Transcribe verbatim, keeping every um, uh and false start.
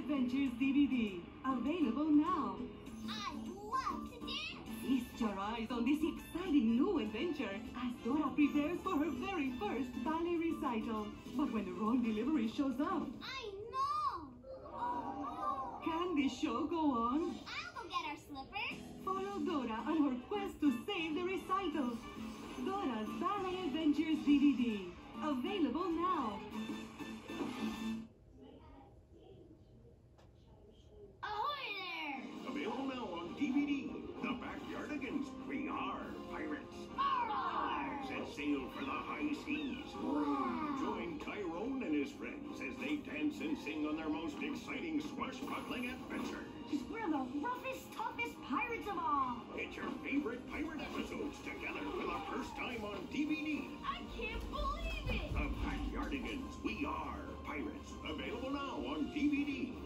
Adventures D V D. Available now. I love to dance! Feast your eyes on this exciting new adventure as Dora prepares for her very first ballet recital. But when the wrong delivery shows up, I know! Oh, can this show go on? no! I'll go get our slippers. Follow Dora on her quest to save the recital. Dora's Ballet Adventures D V D. Available now. Ahoy there! Available now on D V D. The Backyardigans. We are pirates. Arr! Set sail for the high seas. Wow! Join Tyrone and his friends as they dance and sing on their most exciting swashbuckling adventures. We're the roughest, toughest pirates of all! Get your favorite pirate episodes together for the first time on D V D. I can't believe it! The Backyardigans. We are pirates. Available now on D V D.